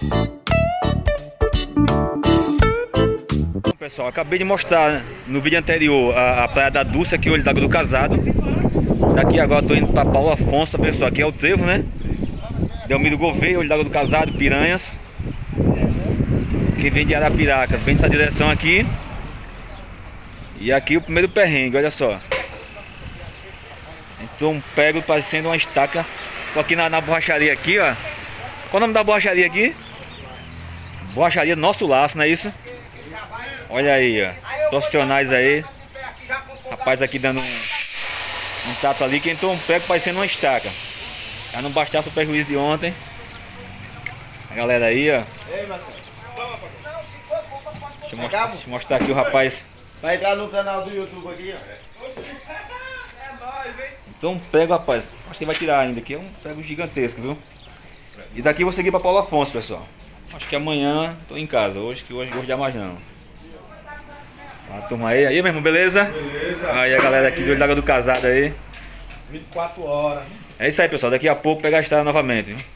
Pessoal, acabei de mostrar no vídeo anterior a Praia da Dulce, aqui o Olho d'Água do Casado. Daqui agora estou indo para Paulo Afonso, pessoal, aqui é o trevo, né? Delmiro Gouveia, Olho d'Água do Casado, Piranhas. Que vem de Arapiraca, vem nessa direção aqui. E aqui o primeiro perrengue, olha só. Entrou um pego parecendo uma estaca. Tô aqui na borracharia aqui, ó. Qual o nome da borracharia aqui? Borracharia Nosso Laço, não é isso? Olha aí, ó. Profissionais aí. Rapaz aqui dando um tato ali, que entrou um pego parecendo uma estaca. Já não bastasse o prejuízo de ontem. A galera aí, ó. Deixa eu mostrar aqui o rapaz. Vai entrar no canal do YouTube aqui, ó. Então um prego, rapaz. Acho que vai tirar ainda aqui. É um prego gigantesco, viu? E daqui eu vou seguir para Paulo Afonso, pessoal. Acho que amanhã tô em casa. Hoje já mais não. A turma aí, meu irmão, beleza? Beleza. Aí a galera aqui do Olho d'Água do Casado aí. 24 horas. É isso aí, pessoal. Daqui a pouco pegar a estrada novamente, viu?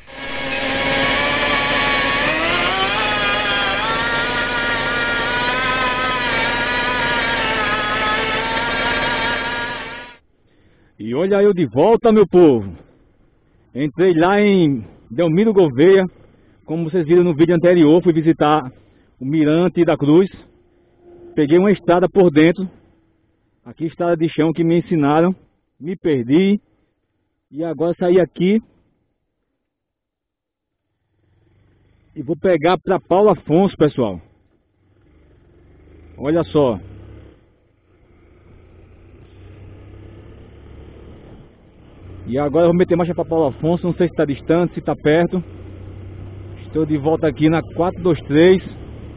E olha eu de volta, meu povo. Entrei lá em Delmiro Gouveia. Como vocês viram no vídeo anterior, fui visitar o Mirante da Cruz. Peguei uma estrada por dentro. Aqui estrada de chão que me ensinaram. Me perdi. E agora saí aqui. E vou pegar para Paulo Afonso, pessoal. Olha só. E agora eu vou meter marcha para Paulo Afonso. Não sei se está distante, se está perto. Estou de volta aqui na 423.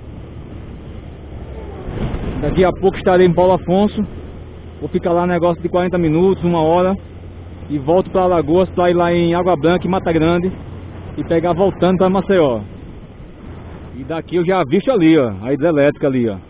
Daqui a pouco estarei em Paulo Afonso. Vou ficar lá um negócio de 40 minutos, 1 hora. E volto para Alagoas para ir lá em Água Branca e Mata Grande. E pegar voltando para Maceió. E daqui eu já avisto ali, ó. A hidrelétrica ali, ó.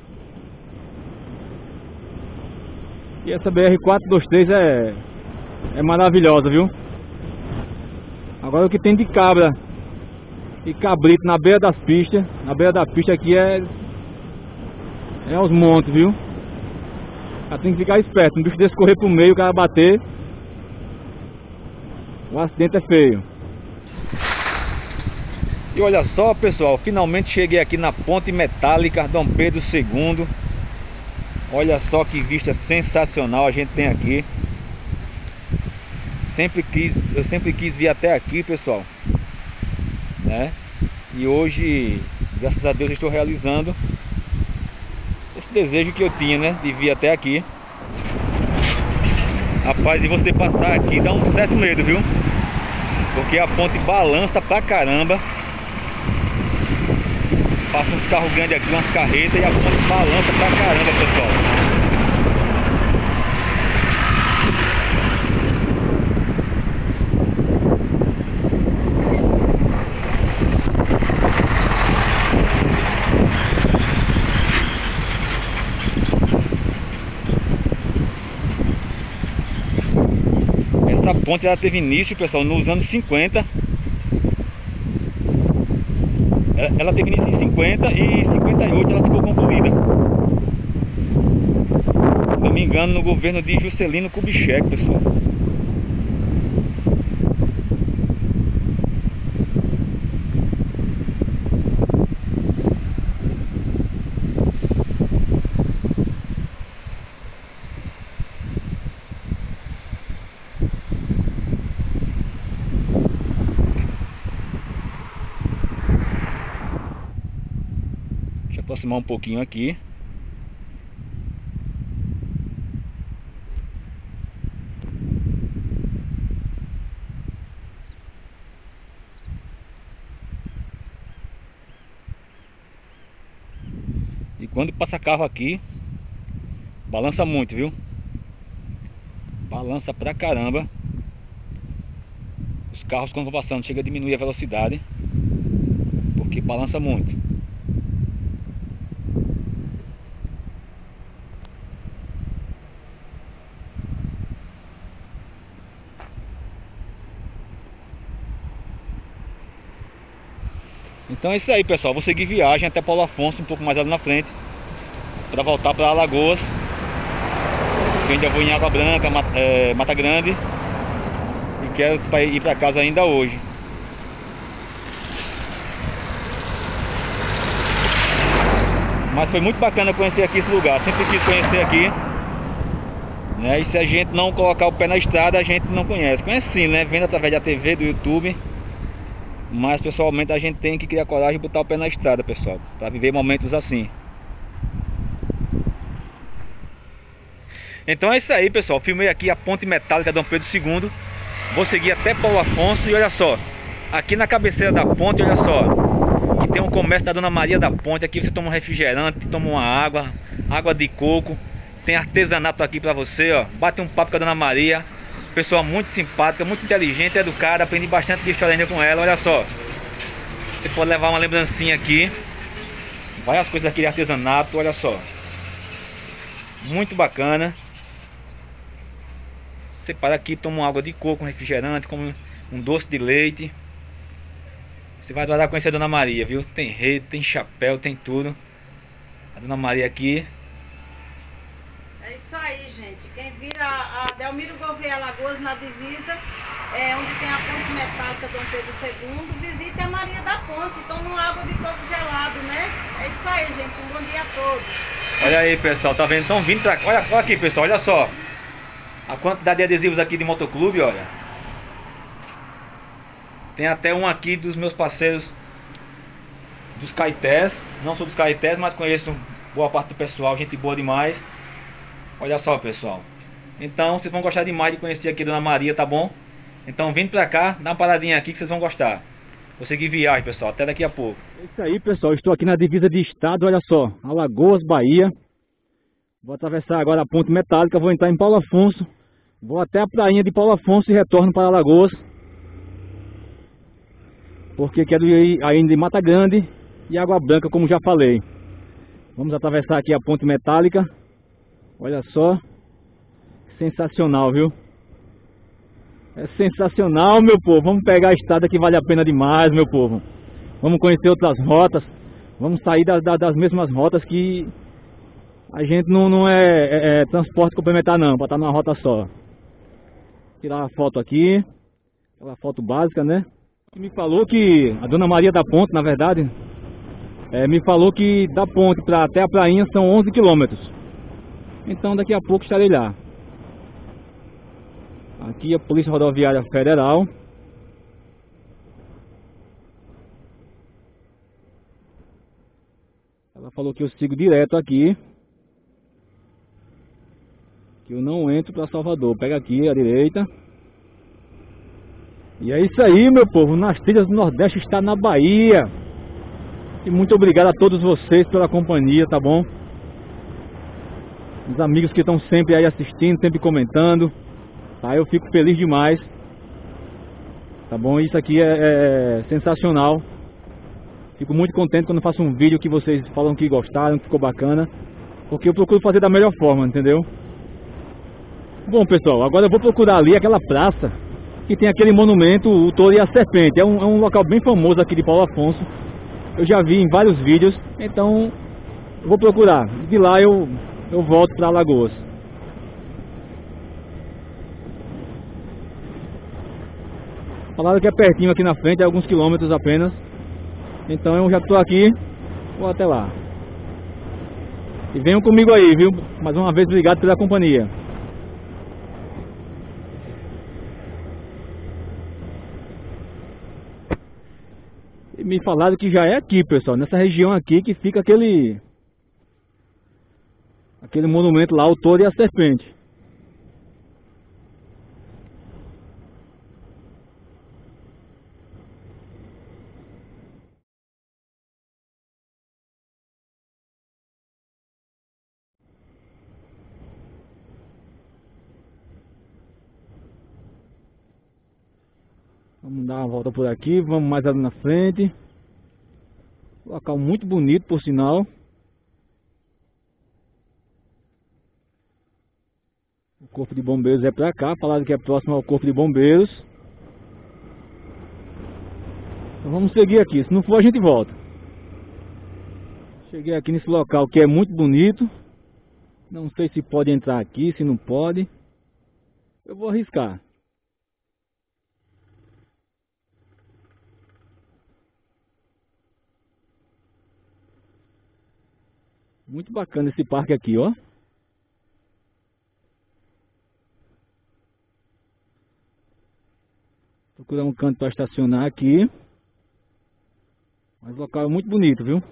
E essa BR-423 é maravilhosa, viu? Agora o que tem de cabra e cabrito na beira das pistas. Na beira da pista aqui é os montes, viu? Já tem que ficar esperto. Um bicho desse correr pro meio, o cara bater, o acidente é feio. E olha só, pessoal, finalmente cheguei aqui na Ponte Metálica Dom Pedro II. Olha só que vista sensacional a gente tem aqui. Eu sempre quis vir até aqui, pessoal, né? E hoje, graças a Deus, eu estou realizando esse desejo que eu tinha, né? De vir até aqui. Rapaz, e você passar aqui dá um certo medo, viu? Porque a ponte balança pra caramba. Passa uns carros grandes aqui, umas carretas, e a ponte balança pra caramba, pessoal. Essa ponte ela teve início, pessoal, nos anos 50. Ela teve início em 50 e em 58 ela ficou concluída. Se não me engano, no governo de Juscelino Kubitschek, pessoal. Deixa eu aproximar um pouquinho aqui. E quando passa carro aqui, balança muito, viu? Balança pra caramba. Os carros quando vão passando chega a diminuir a velocidade, porque balança muito. Então é isso aí, pessoal. Vou seguir viagem até Paulo Afonso, um pouco mais ali na frente, para voltar para Alagoas. Eu ainda vou em Água Branca, Mata Grande, e quero ir para casa ainda hoje. Mas foi muito bacana conhecer aqui esse lugar. Sempre quis conhecer aqui, né? E se a gente não colocar o pé na estrada, a gente não conhece. Conhece sim, né? Vendo através da TV, do YouTube. Mas pessoalmente a gente tem que criar coragem e botar o pé na estrada, pessoal, para viver momentos assim. Então é isso aí, pessoal. Filmei aqui a ponte metálica Dom Pedro II. Vou seguir até Paulo Afonso. E olha só, aqui na cabeceira da ponte, olha só, que tem um comércio da Dona Maria da Ponte. Aqui você toma um refrigerante, toma uma água de coco. Tem artesanato aqui pra você, ó. Bate um papo com a Dona Maria. Pessoa muito simpática, muito inteligente, educada. Aprendi bastante de história ainda com ela. Olha só, você pode levar uma lembrancinha aqui. Várias coisas aqui de artesanato, olha só. Muito bacana. Você para aqui, toma uma água de coco, um refrigerante, come um doce de leite. Você vai adorar conhecer a Dona Maria, viu? Tem rede, tem chapéu, tem tudo. A Dona Maria aqui. É isso aí, gente. Quem vira a Delmiro Gouveia Alagoas, na divisa, onde tem a ponte metálica Dom Pedro II, visite a Maria da Ponte, toma uma água de coco gelado, né? É isso aí, gente. Um bom dia a todos. Olha aí, pessoal, tá vendo? Estão vindo pra cá. Olha aqui, pessoal, olha só. A quantidade de adesivos aqui de motoclube, olha. Tem até um aqui dos meus parceiros dos Caetés. Não sou dos Caetés, mas conheço boa parte do pessoal, gente boa demais. Olha só, pessoal. Então vocês vão gostar demais de conhecer aqui a Dona Maria, tá bom? Então vindo pra cá, dá uma paradinha aqui que vocês vão gostar. Vou seguir viagem, pessoal, até daqui a pouco. É isso aí, pessoal, estou aqui na divisa de estado, olha só, Alagoas, Bahia. Vou atravessar agora a ponte metálica, vou entrar em Paulo Afonso. Vou até a prainha de Paulo Afonso e retorno para Alagoas. Porque quero ir ainda em Mata Grande e Água Branca, como já falei. Vamos atravessar aqui a ponte metálica. Olha só. Sensacional, viu? É sensacional, meu povo. Vamos pegar a estrada que vale a pena demais, meu povo. Vamos conhecer outras rotas. Vamos sair das mesmas rotas que a gente não é transporte complementar não, para estar numa rota só. Tirar a foto aqui. Aquela foto básica, né? Me falou que a Dona Maria da Ponte, na verdade, me falou que da ponte até a prainha são 11 quilômetros. Então daqui a pouco estarei lá. Aqui a Polícia Rodoviária Federal. Ela falou que eu sigo direto aqui, que eu não entro para Salvador. Pega aqui à direita. E é isso aí, meu povo, nas trilhas do Nordeste está na Bahia. E muito obrigado a todos vocês pela companhia, tá bom? Os amigos que estão sempre aí assistindo, sempre comentando, tá? Eu fico feliz demais, tá bom? Isso aqui é sensacional. Fico muito contente quando faço um vídeo que vocês falam que gostaram, que ficou bacana, porque eu procuro fazer da melhor forma, entendeu? Bom, pessoal, agora eu vou procurar ali aquela praça que tem aquele monumento, o Touro e a Serpente. É um local bem famoso aqui de Paulo Afonso. Eu já vi em vários vídeos, então eu vou procurar. De lá eu volto para Alagoas. Falaram que é pertinho aqui na frente, é alguns quilômetros apenas. Então eu já estou aqui, vou até lá. E venham comigo aí, viu? Mais uma vez, obrigado pela companhia. E me falaram que já é aqui, pessoal, nessa região aqui que fica aquele monumento lá, o Touro e a Serpente. Vamos dar uma volta por aqui, vamos mais ali na frente. Local muito bonito, por sinal. O Corpo de Bombeiros é pra cá, falaram que é próximo ao Corpo de Bombeiros. Então vamos seguir aqui, se não for a gente volta. Cheguei aqui nesse local que é muito bonito. Não sei se pode entrar aqui, se não pode. Eu vou arriscar. Muito bacana esse parque aqui, ó. Procurar um canto para estacionar aqui. Mas o local é muito bonito, viu?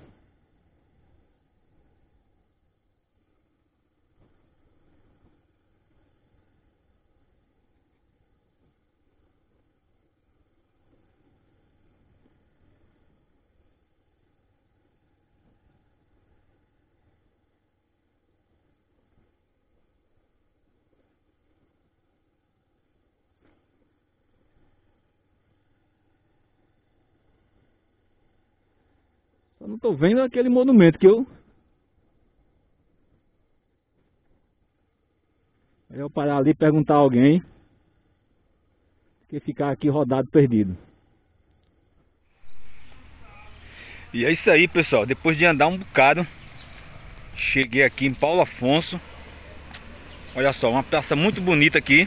Só não tô vendo aquele monumento que eu... Eu parar ali e perguntar a alguém. Que ficar aqui rodado perdido. E é isso aí, pessoal. Depois de andar um bocado, cheguei aqui em Paulo Afonso. Olha só, uma praça muito bonita aqui.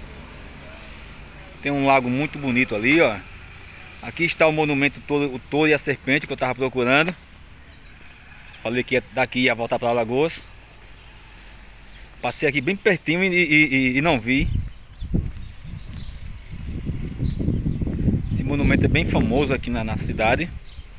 Tem um lago muito bonito ali, ó. Aqui está o monumento o touro e a serpente que eu estava procurando. Falei que daqui ia voltar para Alagoas. Passei aqui bem pertinho e não vi. Esse monumento é bem famoso aqui na cidade.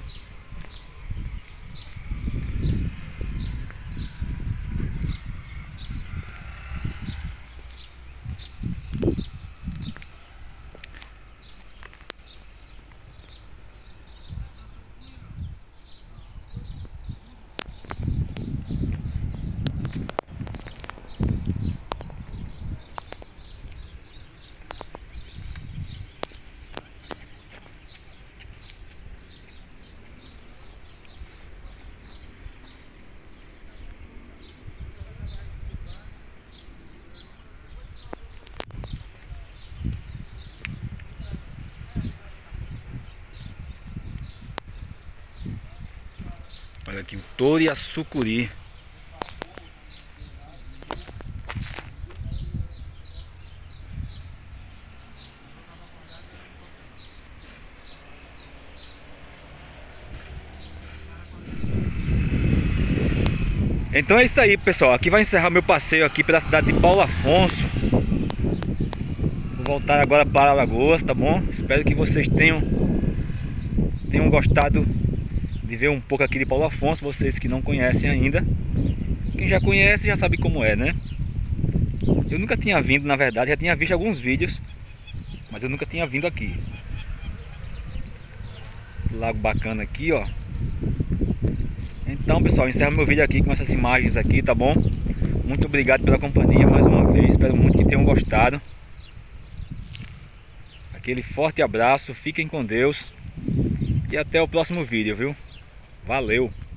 Olha aqui, o touro e a sucuri. Então é isso aí, pessoal. Aqui vai encerrar meu passeio aqui pela cidade de Paulo Afonso. Vou voltar agora para Alagoas, tá bom? Espero que vocês tenham gostado de ver um pouco aqui de Paulo Afonso, vocês que não conhecem ainda. Quem já conhece já sabe como é, né? Eu nunca tinha vindo, na verdade, já tinha visto alguns vídeos, mas eu nunca tinha vindo aqui. Esse lago bacana aqui, ó. Então, pessoal, encerro meu vídeo aqui com essas imagens aqui, tá bom? Muito obrigado pela companhia mais uma vez, espero muito que tenham gostado. Aquele forte abraço, fiquem com Deus e até o próximo vídeo, viu? Valeu!